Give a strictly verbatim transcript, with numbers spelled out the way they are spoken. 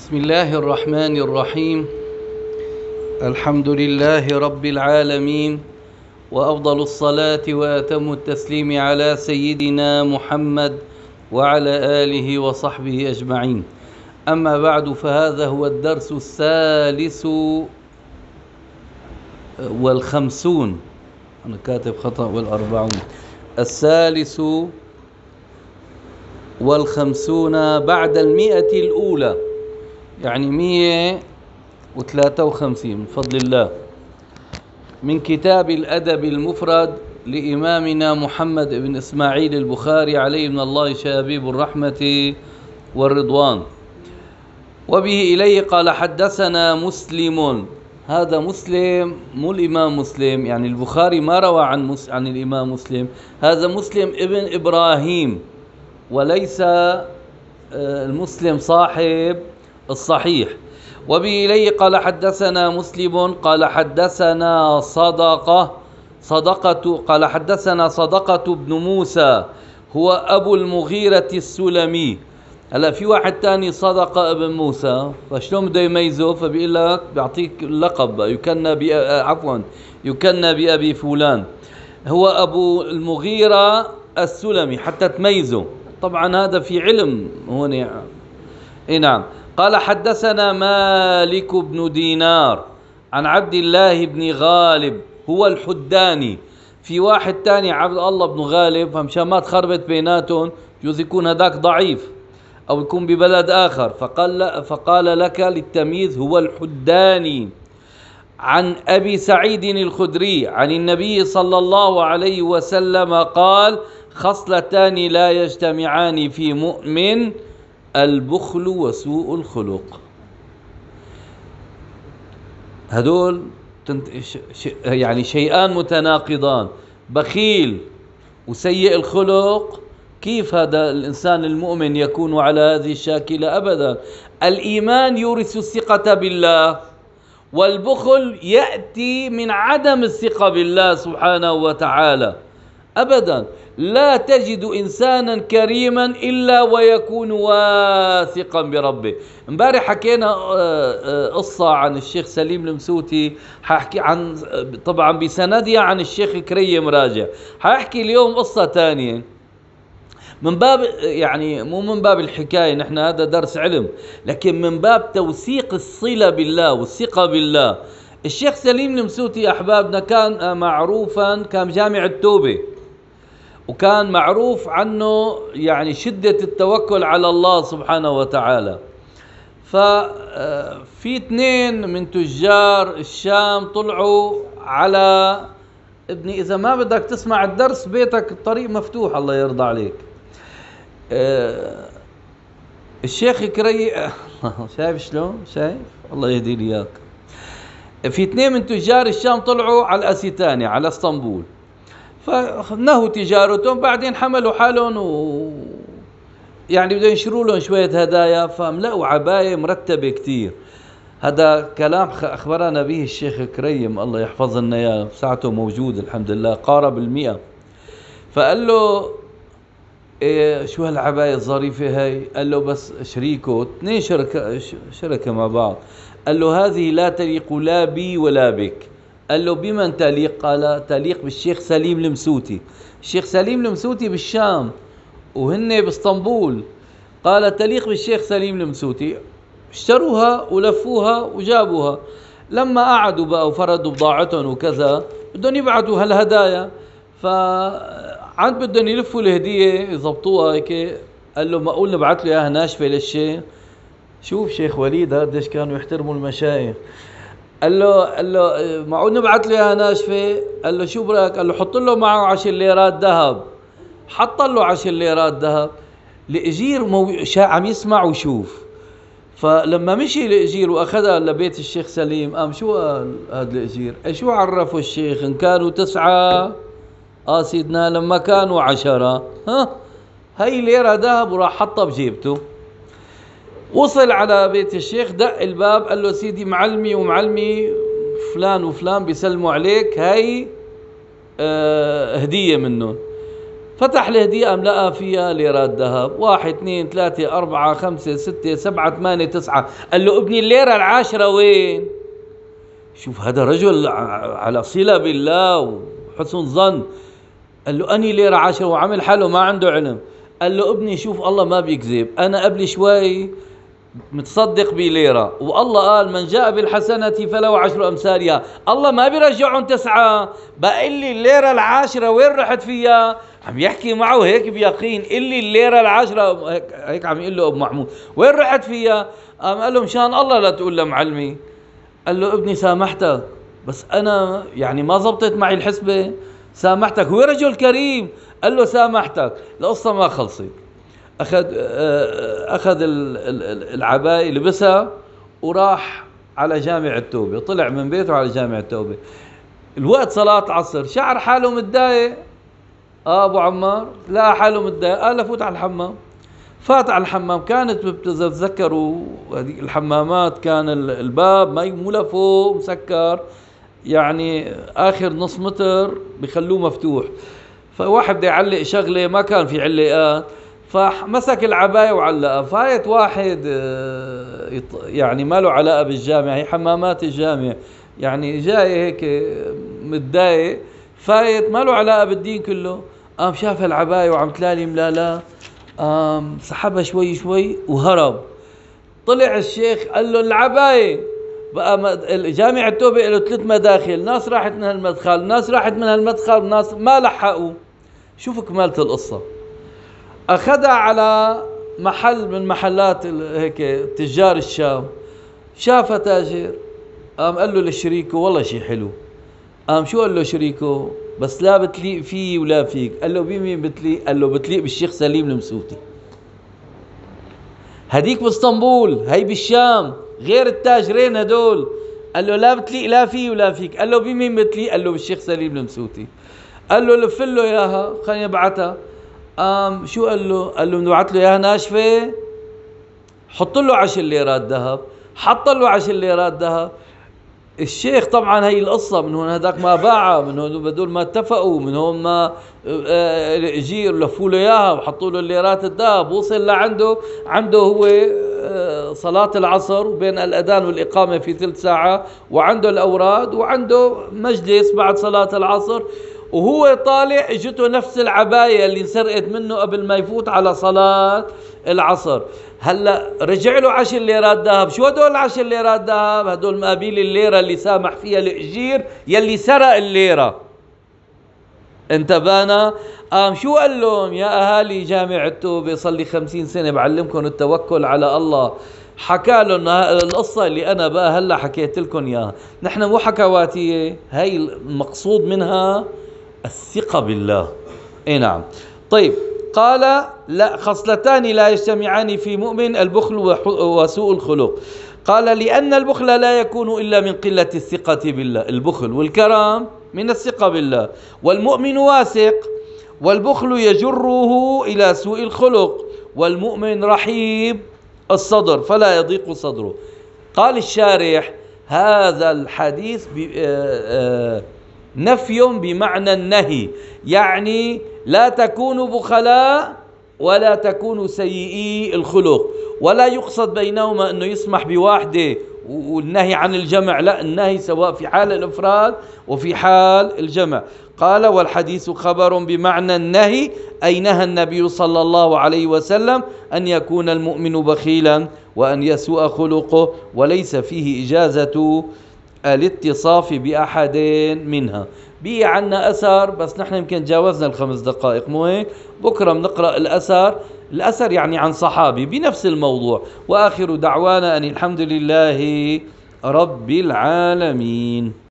بسم الله الرحمن الرحيم. الحمد لله رب العالمين، وأفضل الصلاة وأتم التسليم على سيدنا محمد وعلى آله وصحبه أجمعين. أما بعد، فهذا هو الدرس الثالث والخمسون، أنا كاتب خطأ، والأربعون، الثالث والخمسون بعد المئة الأولى، يعني مئة وثلاثة وخمسين من فضل الله، من كتاب الأدب المفرد لإمامنا محمد بن إسماعيل البخاري عليه من الله شابيب الرحمة والرضوان. وبه إليه قال حدثنا مسلم. هذا مسلم مو الإمام مسلم، يعني البخاري ما روى عن مس عن الإمام مسلم، هذا مسلم ابن إبراهيم، وليس المسلم صاحب الصحيح. وبه إليه قال حدثنا مسلم قال حدثنا صدقة صدقة قال حدثنا صدقة بن موسى هو أبو المغيرة السلمي. هلا في واحد تاني صدقة ابن موسى، فشلون بده يميزه؟ فبيقول لك بيعطيك اللقب، يكنى عفوا يكنى بأبي فلان، هو أبو المغيرة السلمي حتى تميزه. طبعا هذا في علم هون. اي نعم. قال حدثنا مالك بن دينار عن عبد الله بن غالب هو الحداني. في واحد تاني عبد الله بن غالب، فمشان ما تخربت بيناتهم يجوز يكون هذاك ضعيف او يكون ببلد اخر، فقال فقال لك للتمييز هو الحداني. عن ابي سعيد الخدري عن النبي صلى الله عليه وسلم قال: خصلتان لا يجتمعان في مؤمن: البخل وسوء الخلق. هدول يعني شيئان متناقضان، بخيل وسيء الخلق. كيف هذا الإنسان المؤمن يكون على هذه الشاكلة؟ أبدا. الإيمان يورث الثقة بالله، والبخل يأتي من عدم الثقة بالله سبحانه وتعالى. أبدا لا تجد إنسانا كريما إلا ويكون واثقا بربه. امبارح حكينا قصة عن الشيخ سليم المسوتي، حاحكي عن طبعا بسندها عن الشيخ كريم راجع. حاحكي اليوم قصة تانية من باب، يعني مو من باب الحكاية، نحن هذا درس علم، لكن من باب توثيق الصلة بالله والثقة بالله. الشيخ سليم المسوتي أحبابنا كان معروفا، كان جامع التوبة، وكان معروف عنه يعني شدة التوكل على الله سبحانه وتعالى. ففي اثنين من تجار الشام طلعوا على ابني، إذا ما بدك تسمع الدرس بيتك الطريق مفتوح، الله يرضى عليك. الشيخ كري شايف شلون؟ شايف؟ الله يهدي لي اياك. في اثنين من تجار الشام طلعوا على الأسيتاني على اسطنبول، فنهوا تجارتهم، بعدين حملوا حالهم و يعني بدهم ينشروا لهم شوية هدايا، فملقوا عباية مرتبة كتير. هذا كلام أخبرنا به الشيخ كريم الله يحفظ لنا إياه، ساعته موجود الحمد لله، قارب المئة. فقال له: إيه شو هالعباية الظريفة هاي؟ قال له: بس شريكه، اثنين شركة شركة مع بعض. قال له: هذه لا تليق لا بي ولا بك. قال له: بمن تليق؟ قال: تليق بالشيخ سليم المسوتي. الشيخ سليم المسوتي بالشام وهن باسطنبول. قال: تليق بالشيخ سليم المسوتي. اشتروها ولفوها وجابوها. لما قعدوا بقى وفردوا بضاعتهم وكذا، بدهم يبعثوا هالهدايا، فعند بدهم يلفوا الهدية يضبطوها هيك. قال له: معقول نبعث له اياها ناشفة للشيخ؟ شوف شيخ وليد قديش كانوا يحترموا المشايخ. قال له قال له معقول نبعث له اياها ناشفة؟ قال له: شو برايك؟ قال له: حط له معه عشر ليرات ذهب. حط له عشر ليرات ذهب. الأجير مو... عم يسمع وشوف. فلما مشي الأجير واخذها لبيت الشيخ سليم، قام شو قال هذا الأجير؟ شو عرفوا الشيخ ان كانوا تسعة؟ اه سيدنا لما كانوا عشرة، ها هي ليرة ذهب، وراح حطها بجيبته. وصل على بيت الشيخ، دق الباب، قال له: سيدي معلمي ومعلمي فلان وفلان بيسلموا عليك، هاي آه هدية منهم. فتح الهدية قام لقى فيها ليرات ذهب، واحد اثنين ثلاثة أربعة خمسة ستة سبعة ثمانية تسعة. قال له ابني الليرة العاشرة وين؟ شوف هذا رجل على صلة بالله وحسن ظن. قال له أني ليرة عاشرة، وعمل حاله ما عنده علم. قال له ابني شوف الله ما بيكذب، أنا قبل شوي متصدق بليرة، والله قال من جاء بالحسنة فله عشر أمثالها. الله ما بيرجعهم تسعة. بقى لي الليرة العاشرة وين رحت فيها؟ عم يحكي معه هيك بيقين، اللي الليرة العاشرة هيك, هيك عم يقول له أبو محمود وين رحت فيها؟ قام قال له مشان الله لا تقول لمعلمي. قال له ابني سامحتك، بس أنا يعني ما زبطت معي الحسبة. سامحتك، هو رجل كريم. قال له سامحتك، القصة ما خلصت. أخذ أخذ العباية لبسها وراح على جامع التوبة، طلع من بيته على جامع التوبة. الوقت صلاة العصر، شعر حاله متضايق. آه أبو عمار لا حاله متضايق، قال فوت على الحمام. فات على الحمام، كانت بتتذكروا هذه الحمامات كان الباب ما مو لفوق مسكر، يعني آخر نص متر بخلوه مفتوح. فواحد بده يعلق شغلة ما كان في علقات، فمسك العباية وعلقها. فايت واحد يعني ما له علاقة بالجامع، هي حمامات الجامع، يعني جاي هيك متضايق، فايت ما له علاقة بالدين كله. قام شاف العباية وعم تلالي ملالا، قام سحبها شوي شوي وهرب. طلع الشيخ قال له العباية بقى. جامع التوبة له ثلاث مداخل، ناس راحت من هالمدخل، ناس راحت من هالمدخل، ناس ما لحقوا. شوف كمالة القصة. أخذها على محل من محلات هيك تجار الشام، شافها تاجر، قام قال له لشريكه والله شيء حلو. قام شو قال له شريكه؟ بس لا بتليق فيه ولا فيك. قال له بمين بتليق؟ قال له بتليق بالشيخ سليم المسوتي. هديك باسطنبول، هي بالشام، غير التاجرين هدول. قال له لا بتليق لا فيه ولا فيك. قال له بمين بتليق؟ قال له بالشيخ سليم المسوتي. قال له لف له اياها خليني ابعتها. قام شو قال له؟ قال له نبعث له اياها ناشفه؟ حط له عشر ليرات ذهب. حط له عشر ليرات ذهب. الشيخ طبعا هي القصه، من هون هذاك ما باعها، من هون بدول ما اتفقوا، من هون ما اجير لفوا له اياها وحطوا له الليرات الذهب. وصل لعنده، عنده هو صلاة العصر وبين الأذان والإقامة في ثلث ساعة، وعنده الأوراد، وعنده مجلس بعد صلاة العصر. وهو طالع اجته نفس العباية اللي انسرقت منه قبل ما يفوت على صلاة العصر. هلا رجع له عشر ليرات ذهب. شو هدول العشر ليرات ذهب؟ هدول مقابيل الليرة اللي سامح فيها الأجير يلي سرق الليرة. انتبهنا؟ قام شو قال لهم؟ يا أهالي جامع التوبة صار لي خمسين سنة بعلمكم التوكل على الله. حكى لهم القصة اللي أنا بقى هلا حكيت لكم إياها. نحن مو حكواتية، هي المقصود منها الثقة بالله. اي نعم. طيب، قال لا خصلتان لا يجتمعان في مؤمن، البخل وسوء الخلق. قال لأن البخل لا يكون إلا من قلة الثقة بالله. البخل والكرم من الثقة بالله. والمؤمن واثق، والبخل يجره إلى سوء الخلق. والمؤمن رحيب الصدر فلا يضيق صدره. قال الشارح هذا الحديث نفي بمعنى النهي، يعني لا تكونوا بخلاء ولا تكونوا سيئي الخلق. ولا يقصد بينهما أنه يسمح بواحدة والنهي عن الجمع، لا، النهي سواء في حال الإفراد وفي حال الجمع. قال والحديث خبر بمعنى النهي، أي نهى النبي صلى الله عليه وسلم أن يكون المؤمن بخيلا وأن يسوء خلقه، وليس فيه إجازة الاتصاف بأحد منها. بي عنا أثر، بس نحن يمكن جاوزنا الخمس دقائق، مو هيك؟ بكرة بنقرأ الأثر، الأثر يعني عن صحابي بنفس الموضوع. وآخر دعوانا أن الحمد لله رب العالمين.